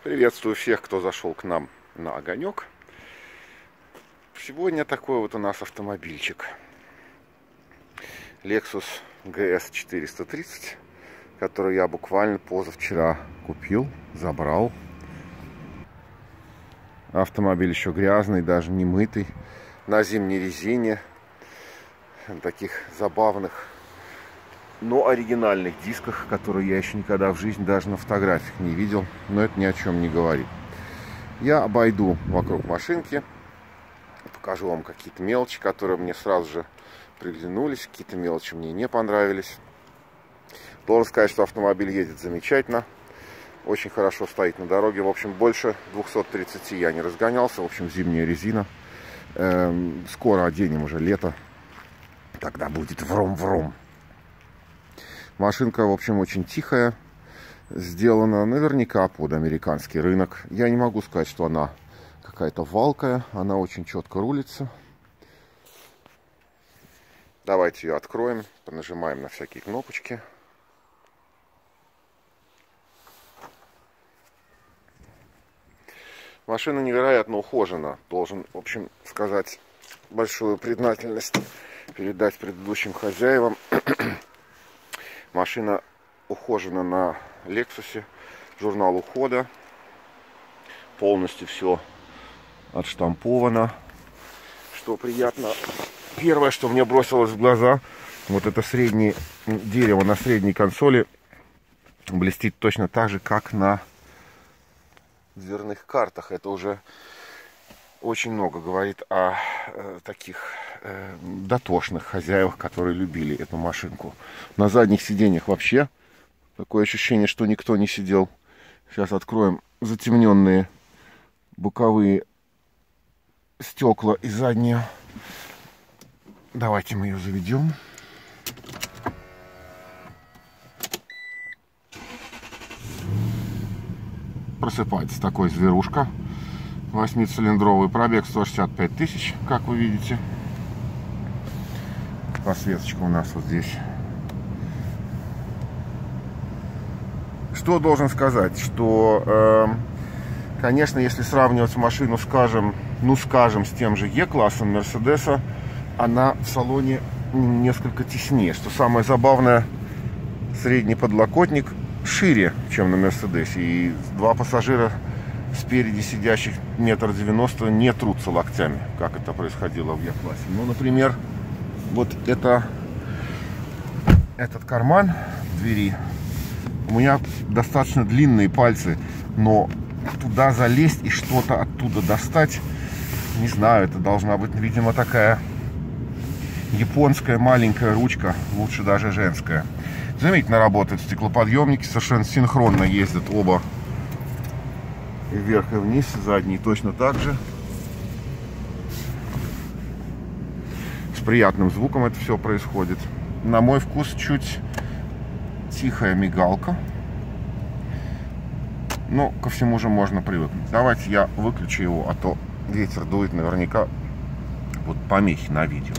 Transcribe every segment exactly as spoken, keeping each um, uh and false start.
Приветствую всех, кто зашел к нам на огонек. Сегодня такой вот у нас автомобильчик. Lexus джи эс четыреста тридцать, который я буквально позавчера купил, забрал. Автомобиль еще грязный, даже не мытый, на зимней резине, на таких забавных, но оригинальных дисках, которые я еще никогда в жизни даже на фотографиях не видел. Но это ни о чем не говорит. Я обойду вокруг машинки, покажу вам какие-то мелочи, которые мне сразу же приглянулись, какие-то мелочи мне не понравились. Должен сказать, что автомобиль едет замечательно, очень хорошо стоит на дороге. В общем, больше двухсот тридцати я не разгонялся. В общем, зимняя резина. Эм, скоро оденем уже лето, тогда будет врум-врум. Машинка, в общем, очень тихая, сделана наверняка под американский рынок. Я не могу сказать, что она какая-то валкая, она очень четко рулится. Давайте ее откроем, понажимаем на всякие кнопочки. Машина невероятно ухожена. Должен, в общем, сказать большую признательность передать предыдущим хозяевам. Машина ухожена на Lexus, журнал ухода. Полностью все отштамповано, что приятно. Первое, что мне бросилось в глаза, вот это среднее дерево на средней консоли блестит точно так же, как на дверных картах. Это уже очень много говорит о э, таких э, дотошных хозяевах, которые любили эту машинку. На задних сиденьях вообще такое ощущение, что никто не сидел. Сейчас откроем затемненные боковые стекла и задние. Давайте мы ее заведем. Просыпается такой зверушка. Восьмицилиндровый, пробег сто шестьдесят пять тысяч, как вы видите. Подсветочка у нас вот здесь. Что должен сказать, что, э, конечно, если сравнивать машину, скажем, ну, скажем, с тем же Е-классом Мерседеса, она в салоне несколько теснее. Что самое забавное, средний подлокотник шире, чем на Мерседесе, и два пассажира спереди сидящих метр девяносто не трутся локтями, как это происходило в Е-классе. Ну, например, вот это, этот карман в двери. У меня достаточно длинные пальцы, но туда залезть и что-то оттуда достать, не знаю, это должна быть, видимо, такая японская маленькая ручка, лучше даже женская. Заметно работают стеклоподъемники, совершенно синхронно ездят оба. И вверх и вниз, задний точно так же. С приятным звуком это все происходит. На мой вкус чуть тихая мигалка. Но ко всему же можно привыкнуть. Давайте я выключу его, а то ветер дует, наверняка будут помехи на видео.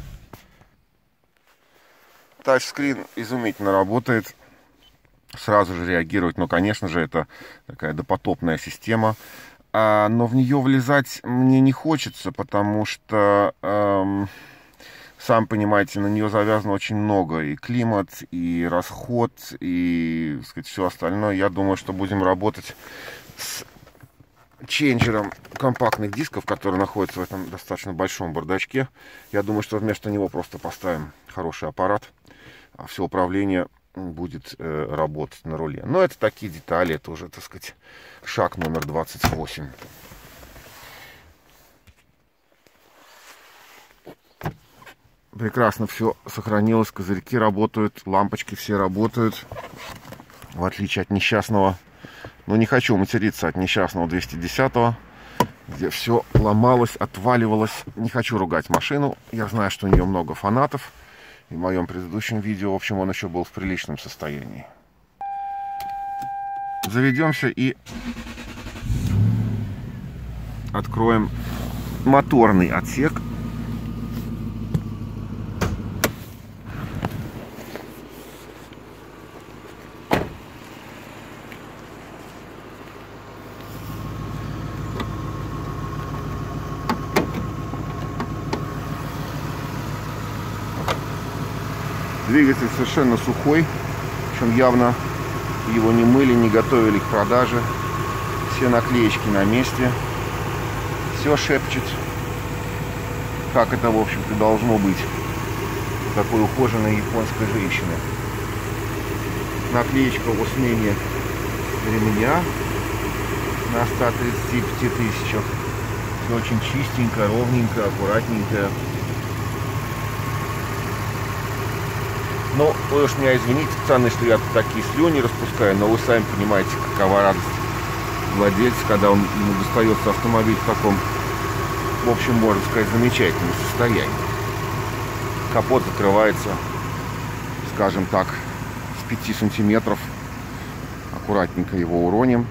Тачскрин изумительно работает. Сразу же реагировать, но, конечно же, это такая допотопная система, а, но в нее влезать мне не хочется, потому что, эм, сам понимаете, на нее завязано очень много, и климат, и расход, и, так сказать, все остальное. Я думаю, что будем работать с ченджером компактных дисков, который находится в этом достаточно большом бардачке. Я думаю, что вместо него просто поставим хороший аппарат, а все управление будет э, работать на руле. Но это такие детали, это уже, так сказать, шаг номер двадцать восемь. Прекрасно все сохранилось, козырьки работают, лампочки все работают, в отличие от несчастного, но не хочу материться, от несчастного двести десятого, где все ломалось, отваливалось. Не хочу ругать машину, я знаю, что у нее много фанатов. В моем предыдущем видео, в общем, он еще был в приличном состоянии. Заведемся и откроем моторный отсек. Двигатель совершенно сухой, причем явно его не мыли, не готовили к продаже. Все наклеечки на месте. Все шепчет, как это, в общем-то, должно быть у такой ухоженной японской женщины. Наклеечка о смене ремня на ста тридцати пяти тысячах. Все очень чистенько, ровненько, аккуратненько. Ну, вы уж меня извините, пацаны, что я тут такие слюни распускаю, но вы сами понимаете, какова радость владельца, когда он, ему достается автомобиль в таком, в общем, можно сказать, замечательном состоянии. Капот закрывается, скажем так, с пяти сантиметров. Аккуратненько его уроним.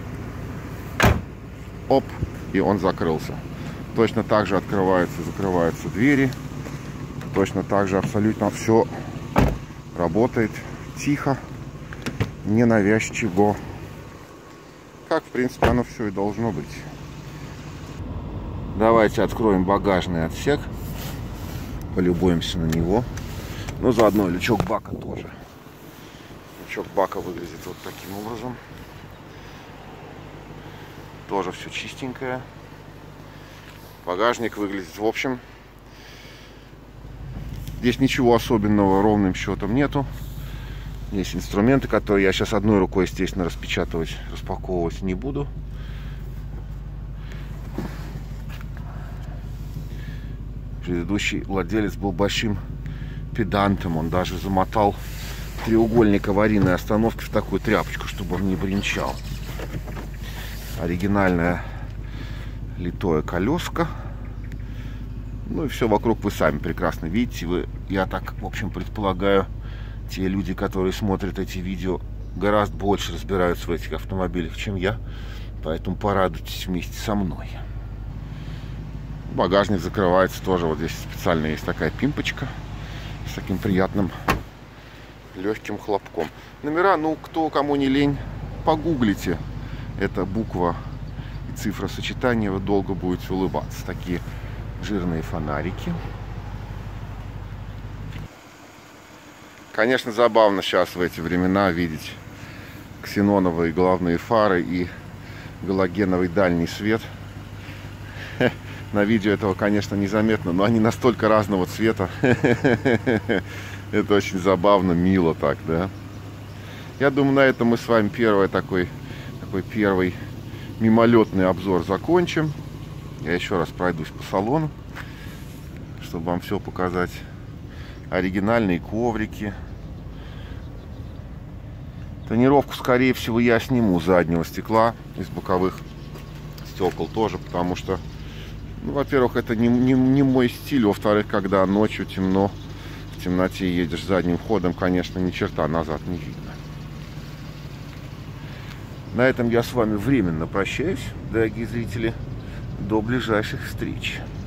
Оп, и он закрылся. Точно так же открываются и закрываются двери. Точно так же абсолютно все работает тихо, ненавязчиво. Как, в принципе, оно все и должно быть. Давайте откроем багажный отсек. Полюбуемся на него. Ну, заодно лючок бака тоже. Лючок бака выглядит вот таким образом. Тоже все чистенькое. Багажник выглядит, в общем, здесь ничего особенного ровным счетом нету. Есть инструменты, которые я сейчас одной рукой, естественно, распечатывать, распаковывать не буду. Предыдущий владелец был большим педантом. Он даже замотал треугольник аварийной остановки в такую тряпочку, чтобы он не бренчал. Оригинальное литое колеско. Ну и все вокруг вы сами прекрасно видите. Вы, я так, в общем, предполагаю, те люди, которые смотрят эти видео, гораздо больше разбираются в этих автомобилях, чем я. Поэтому порадуйтесь вместе со мной. Багажник закрывается тоже. Вот здесь специально есть такая пимпочка с таким приятным легким хлопком. Номера, ну, кто кому не лень, погуглите. Это буква и цифра сочетания, вы долго будете улыбаться. Такие жирные фонарики. Конечно, забавно сейчас в эти времена видеть ксеноновые головные фары и галогеновый дальний свет. На видео этого, конечно, незаметно, но они настолько разного цвета. Это очень забавно, мило так, да. Я думаю, на этом мы с вами первый такой, такой первый мимолетный обзор закончим. Я еще раз пройдусь по салону, чтобы вам все показать. Оригинальные коврики. Тонировку, скорее всего, я сниму с заднего стекла, из боковых стекол тоже, потому что, ну, во-первых, это не, не, не мой стиль. Во-вторых, когда ночью темно, в темноте едешь задним ходом, конечно, ни черта назад не видно. На этом я с вами временно прощаюсь, дорогие зрители. До ближайших встреч.